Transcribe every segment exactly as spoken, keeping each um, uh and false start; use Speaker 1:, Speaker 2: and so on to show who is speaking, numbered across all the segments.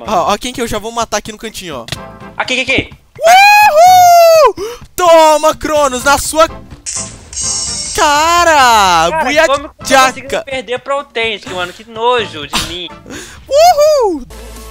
Speaker 1: Ó, ó quem que eu já vou matar aqui no cantinho, ó.
Speaker 2: Aqui, aqui, aqui.
Speaker 1: Uhul! Toma, Cronos, na sua... Cara!
Speaker 2: Cara,
Speaker 1: Buia
Speaker 2: como que eu tô
Speaker 1: jaca!
Speaker 2: conseguindo perder pro Authentic, mano? Que nojo de mim.
Speaker 1: Uhul!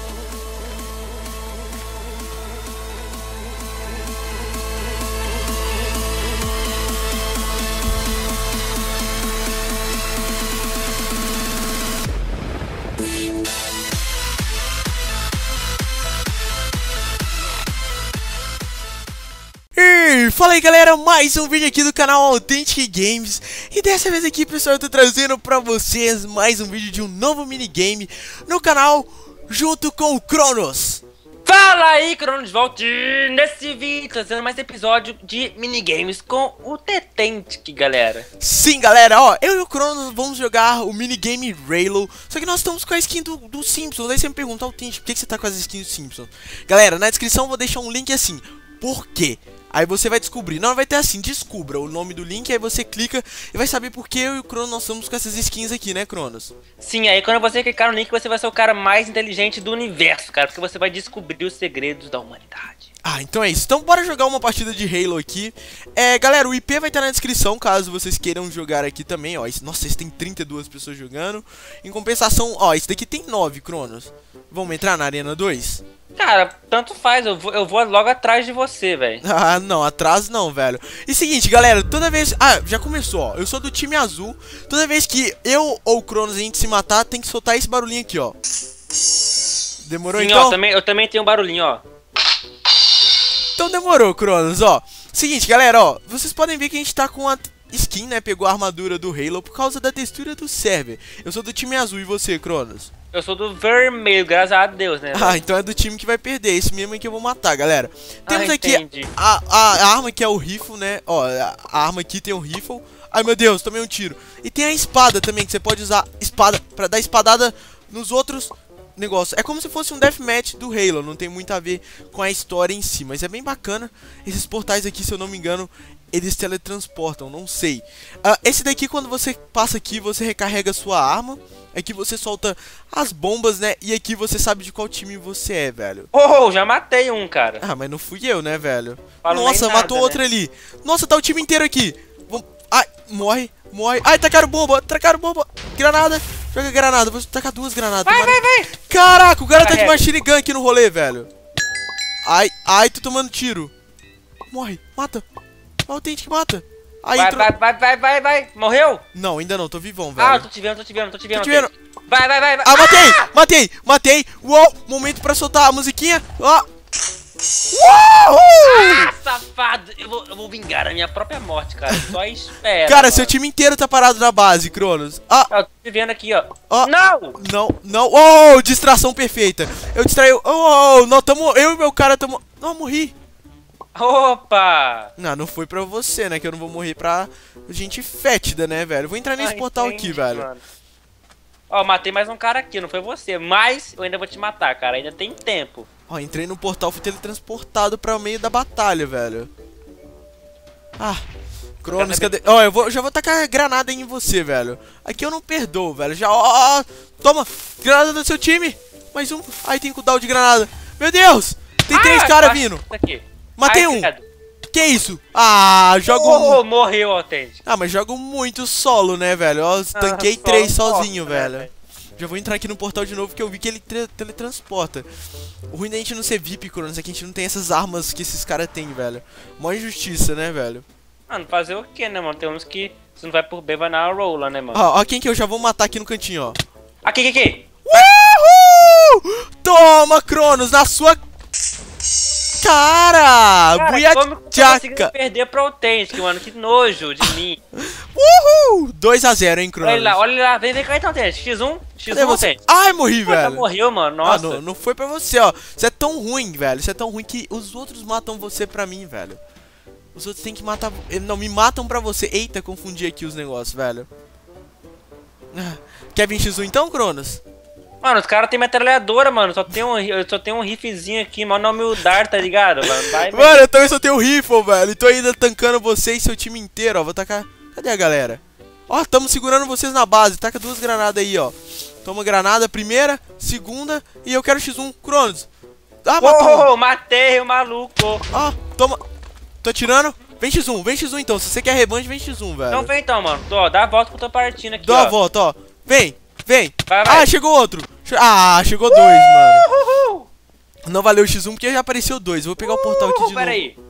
Speaker 1: E fala aí galera, mais um vídeo aqui do canal Authentic Games. E dessa vez aqui pessoal, eu tô trazendo pra vocês mais um vídeo de um novo minigame no canal, junto com o Cronos.
Speaker 2: Fala aí, Cronos, volte nesse vídeo, trazendo mais episódio de minigames com o Authentic, galera.
Speaker 1: Sim galera, ó, eu e o Cronos vamos jogar o minigame Raylo. Só que nós estamos com a skin do, do Simpsons. Aí você me pergunta, Authentic, por que, que você tá com as skins do Simpsons? Galera, na descrição eu vou deixar um link assim, por quê? Aí você vai descobrir, não vai ter assim, descubra o nome do link, aí você clica e vai saber por que eu e o Cronos nós estamos com essas skins aqui, né, Cronos?
Speaker 2: Sim, aí quando você clicar no link, você vai ser o cara mais inteligente do universo, cara, porque você vai descobrir os segredos da humanidade.
Speaker 1: Ah, então é isso. Então bora jogar uma partida de Halo aqui. É, galera, o I P vai estar na descrição, caso vocês queiram jogar aqui também, ó. Esse, nossa, esse tem trinta e duas pessoas jogando. Em compensação, ó, esse daqui tem nove, Cronos. Vamos entrar na Arena dois?
Speaker 2: Cara, tanto faz, eu vou, eu vou logo atrás de você, velho.
Speaker 1: Ah, não, atrás não, velho. E seguinte, galera, toda vez... Ah, já começou, ó. Eu sou do time azul. Toda vez que eu ou o Cronos a gente se matar, tem que soltar esse barulhinho aqui, ó. Demorou,
Speaker 2: Sim,
Speaker 1: então?
Speaker 2: ó, também, eu também tenho um barulhinho, ó.
Speaker 1: Então demorou, Cronos, ó. Seguinte, galera, ó. Vocês podem ver que a gente tá com a skin, né? Pegou a armadura do Halo por causa da textura do server. Eu sou do time azul, e você, Cronos?
Speaker 2: Eu sou do vermelho, graças a Deus, né?
Speaker 1: Ah, então é do time que vai perder. Esse mesmo aí que eu vou matar, galera. Temos
Speaker 2: ah,
Speaker 1: aqui a, a, a arma que é o rifle, né? Ó, a, a arma aqui tem o rifle. Ai, meu Deus, tomei um tiro. E tem a espada também, que você pode usar espada pra dar espadada nos outros negócios. É como se fosse um deathmatch do Halo. Não tem muito a ver com a história em si, mas é bem bacana. Esses portais aqui, se eu não me engano, eles teletransportam, não sei. uh, Esse daqui, quando você passa aqui, você recarrega sua arma. Aqui você solta as bombas, né? E aqui você sabe de qual time você é, velho.
Speaker 2: Oh, já matei um, cara.
Speaker 1: Ah, mas não fui eu, né, velho?
Speaker 2: Falo
Speaker 1: Nossa,
Speaker 2: nada,
Speaker 1: matou
Speaker 2: né?
Speaker 1: outro ali. Nossa, tá o time inteiro aqui. Vamos... Ai, morre, morre. Ai, tacaram bomba, tacaram bomba. Granada, joga granada. Vou tacar duas granadas.
Speaker 2: Vai,
Speaker 1: tomara...
Speaker 2: vai, vai.
Speaker 1: Caraca, o cara tá de
Speaker 2: Carrega.
Speaker 1: machine gun aqui no rolê, velho. Ai, ai, tô tomando tiro. Morre, mata. Ó, o Tente que mata. Aí,
Speaker 2: vai,
Speaker 1: entrou...
Speaker 2: vai, vai, vai, vai, vai. Morreu?
Speaker 1: Não, ainda não, tô vivão, velho.
Speaker 2: Ah, eu tô te vendo, tô te vendo, tô te vendo.
Speaker 1: Tô te vendo.
Speaker 2: Vai, vai, vai, vai.
Speaker 1: Ah, matei, matei, matei. Uou, momento pra soltar a musiquinha. Ó. Uou!
Speaker 2: Ah, safado. Eu vou, eu vou vingar a minha própria morte, cara. Só espera.
Speaker 1: Cara,
Speaker 2: mano.
Speaker 1: seu time inteiro tá parado na base, Cronos. Ah,
Speaker 2: Ah, eu tô te vendo aqui, ó.
Speaker 1: ó.
Speaker 2: Não!
Speaker 1: Não, não. Oh, distração perfeita. Eu distraí. Oh, não, tamo. Eu e meu cara tamo. Não, morri.
Speaker 2: Opa!
Speaker 1: Não, não foi pra você, né? Que eu não vou morrer pra gente fétida, né, velho? Vou entrar nesse
Speaker 2: Ah,
Speaker 1: portal
Speaker 2: entendi,
Speaker 1: aqui, velho.
Speaker 2: mano. Ó, matei mais um cara aqui, não foi você. Mas eu ainda vou te matar, cara. Ainda tem tempo.
Speaker 1: Ó, entrei no portal, fui teletransportado pra meio da batalha, velho. Ah, Cronos, cadê? Ó, eu, vou, eu já vou tacar granada em você, velho. Aqui eu não perdoo, velho. Já, ó, ó, toma, granada do seu time. Mais um. Ai, tem que dar o de granada. Meu Deus, tem
Speaker 2: Ah,
Speaker 1: três caras
Speaker 2: tá
Speaker 1: vindo.
Speaker 2: aqui.
Speaker 1: Matei
Speaker 2: Ai,
Speaker 1: um.
Speaker 2: credo.
Speaker 1: Que isso? Ah, jogo...
Speaker 2: Oh, morreu, Authentic.
Speaker 1: Ah, mas jogo muito solo, né, velho? Ó, tanquei
Speaker 2: solo
Speaker 1: três
Speaker 2: morto,
Speaker 1: sozinho,
Speaker 2: né,
Speaker 1: velho.
Speaker 2: velho?
Speaker 1: Já vou entrar aqui no portal de novo que eu vi que ele teletransporta. O ruim da gente não ser V I P, Cronos, é que a gente não tem essas armas que esses caras têm, velho. Mó injustiça, né, velho?
Speaker 2: Mano, fazer o que, né, mano? Tem uns que se não vai por B, vai na rola, né, mano?
Speaker 1: Ó, ó quem que eu já vou matar aqui no cantinho, ó.
Speaker 2: Aqui, aqui, aqui.
Speaker 1: Uhul! Toma, Cronos, na sua... Cara!
Speaker 2: Cara,
Speaker 1: Buia
Speaker 2: como que eu tô conseguindo
Speaker 1: jaca!
Speaker 2: perder pro Authentic, mano? Que nojo de mim.
Speaker 1: Uhul! dois a zero, hein, Cronos?
Speaker 2: Olha lá, olha lá. Vem, vem cá então, Authentic. X um, X
Speaker 1: Cadê
Speaker 2: um,
Speaker 1: você?
Speaker 2: Authentic.
Speaker 1: Ai, morri,
Speaker 2: Pô, já
Speaker 1: velho.
Speaker 2: morreu, mano.
Speaker 1: Ah,
Speaker 2: Nossa.
Speaker 1: não, não foi pra você, ó. Você é tão ruim, velho. Você é tão ruim que os outros matam você pra mim, velho. Os outros têm que matar... Não, me matam pra você. Eita, confundi aqui os negócios, velho. Quer vir X um então, Cronos?
Speaker 2: Mano, os caras têm metralhadora, mano. Só tem um, eu só tenho um riflezinho aqui, mano, na humildade, tá ligado? Mano, vai,
Speaker 1: Mano, eu também só tenho rifle, velho. E tô ainda tancando você e seu time inteiro, ó. Vou tacar... Cadê a galera? Ó, tamo segurando vocês na base. Taca duas granadas aí, ó. Toma granada, primeira, segunda. E eu quero X um, Cronos. Ah, matou.
Speaker 2: Oh, matei o maluco.
Speaker 1: Ah, toma. Tô atirando. Vem X um, vem X um então. Se você quer revanche, vem X um, velho.
Speaker 2: Não vem então, mano. Tô, ó, dá a volta que eu tô partindo aqui,
Speaker 1: Dá
Speaker 2: ó.
Speaker 1: a volta, ó. Vem, vem.
Speaker 2: Vai, vai.
Speaker 1: Ah, chegou outro. Che- Ah, chegou dois, mano.
Speaker 2: Uhul.
Speaker 1: Não valeu o X um porque já apareceu dois. Vou pegar o portal aqui de
Speaker 2: Uhul, pera
Speaker 1: novo.
Speaker 2: aí.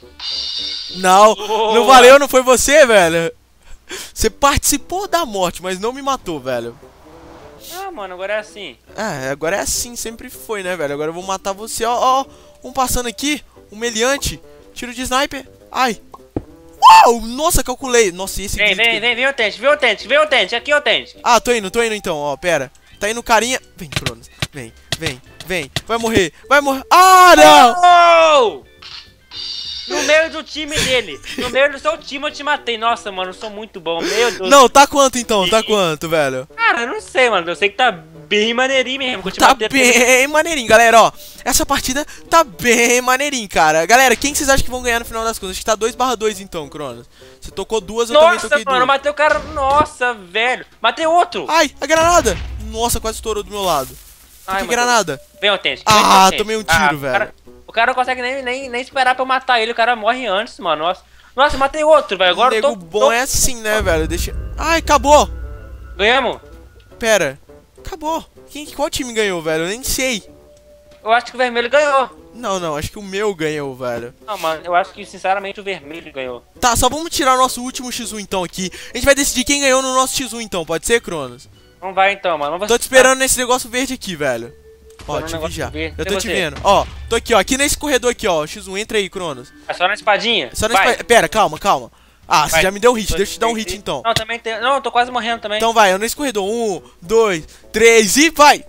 Speaker 1: Não,
Speaker 2: Boa.
Speaker 1: não valeu, não foi você, velho. Você participou da morte, mas não me matou, velho.
Speaker 2: Ah, mano, agora é assim.
Speaker 1: É, agora é assim, sempre foi, né, velho? Agora eu vou matar você, ó, ó. Um passando aqui, um meliante. Tiro de sniper. Ai. Uau, nossa, calculei. Nossa, e esse
Speaker 2: Vem,
Speaker 1: grito
Speaker 2: vem,
Speaker 1: que-
Speaker 2: vem, vem o tente, vem o tente, vem o tente, aqui o tente.
Speaker 1: Ah, tô indo, tô indo então, ó, pera. Tá indo o carinha. Vem, Cronos. Vem, vem, vem. Vai morrer, vai morrer. Ah, não!
Speaker 2: Oh! No meio do time dele, no meio do seu time eu te matei. Nossa, mano, eu sou muito bom, meu Deus.
Speaker 1: Não, tá quanto então? Tá quanto, velho?
Speaker 2: Cara, eu não sei, mano, eu sei que tá bem maneirinho mesmo. que eu te
Speaker 1: Tá
Speaker 2: matei até-
Speaker 1: bem maneirinho, galera, ó. Essa partida tá bem maneirinho, cara. Galera, quem vocês acham que vão ganhar no final das contas? Acho que tá dois barra dois então, Cronos. Você tocou duas, eu também
Speaker 2: Nossa,
Speaker 1: toquei
Speaker 2: mano, eu
Speaker 1: duas.
Speaker 2: matei o cara. Nossa, velho. Matei outro.
Speaker 1: Ai, a granada! Nossa, quase estourou do meu lado.
Speaker 2: Ai,
Speaker 1: que
Speaker 2: mano.
Speaker 1: granada?
Speaker 2: Vem o tente.
Speaker 1: Ah,
Speaker 2: vem o tente.
Speaker 1: tomei um tiro,
Speaker 2: o
Speaker 1: velho.
Speaker 2: cara- o cara não consegue nem, nem, nem esperar pra eu matar ele, o cara morre antes, mano. Nossa, Nossa eu matei outro, velho. Agora eu
Speaker 1: Nego
Speaker 2: tô,
Speaker 1: bom
Speaker 2: tô...
Speaker 1: é assim, né, velho? Deixa... Ai, acabou!
Speaker 2: Ganhamos?
Speaker 1: Pera. Acabou. Quem, qual time ganhou, velho? Eu nem sei.
Speaker 2: Eu acho que o vermelho ganhou.
Speaker 1: Não, não, acho que o meu ganhou, velho.
Speaker 2: Não, mano, eu acho que sinceramente o vermelho ganhou.
Speaker 1: Tá, só vamos tirar o nosso último X um então aqui. A gente vai decidir quem ganhou no nosso X um então, pode ser, Cronos?
Speaker 2: Não vai então, mano. Não vou...
Speaker 1: Tô te esperando nesse negócio verde aqui, velho. Ó,
Speaker 2: Tô no
Speaker 1: te vi
Speaker 2: negócio
Speaker 1: já.
Speaker 2: verde.
Speaker 1: Eu
Speaker 2: Cadê
Speaker 1: tô te
Speaker 2: você?
Speaker 1: vendo. Ó, tô aqui, ó. Aqui nesse corredor aqui, ó. X um, entra aí, Cronos.
Speaker 2: É só na espadinha?
Speaker 1: Só na
Speaker 2: vai.
Speaker 1: espa- Pera, calma, calma. Ah, você
Speaker 2: Vai.
Speaker 1: já me deu um hit.
Speaker 2: Dois,
Speaker 1: Deixa eu te dar um
Speaker 2: três,
Speaker 1: hit
Speaker 2: três.
Speaker 1: então.
Speaker 2: Não, também tem... Não, eu tô quase morrendo também.
Speaker 1: Então vai, eu nesse corredor. Um, dois, três e vai!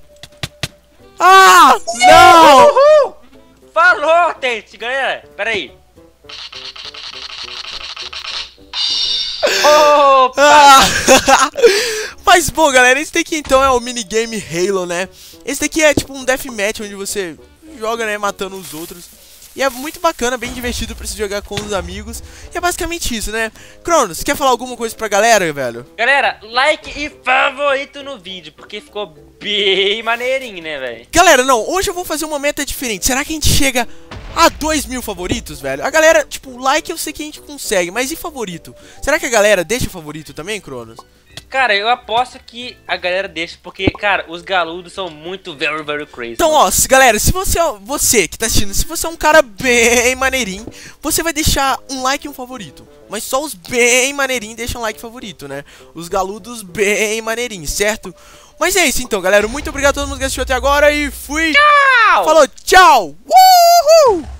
Speaker 1: Ah! Não!
Speaker 2: Uhul! Falou, Tente, galera. Pera aí. Opa!
Speaker 1: Ah! Mas bom, galera, esse daqui então é o minigame Halo, né? Esse daqui é tipo um deathmatch onde você joga, né, matando os outros. E é muito bacana, bem divertido pra se jogar com os amigos. E é basicamente isso, né? Cronos, quer falar alguma coisa pra galera, velho?
Speaker 2: Galera, like e favorito no vídeo, porque ficou bem maneirinho, né, velho?
Speaker 1: Galera, não, hoje eu vou fazer uma meta diferente. Será que a gente chega a dois mil favoritos, velho? A galera, tipo, like eu sei que a gente consegue, mas e favorito? Será que a galera deixa favorito também, Cronos?
Speaker 2: Cara, eu aposto que a galera deixa, porque, cara, os galudos são muito very, very crazy.
Speaker 1: Então,
Speaker 2: mano.
Speaker 1: ó, se, galera, se você, ó, você que tá assistindo, se você é um cara bem maneirinho, você vai deixar um like e um favorito. Mas só os bem maneirinhos deixam like e favorito, né? Os galudos bem maneirinhos, certo? Mas é isso então, galera. Muito obrigado a todo mundo que assistiu até agora e fui!
Speaker 2: Tchau!
Speaker 1: Falou, tchau! Uhul!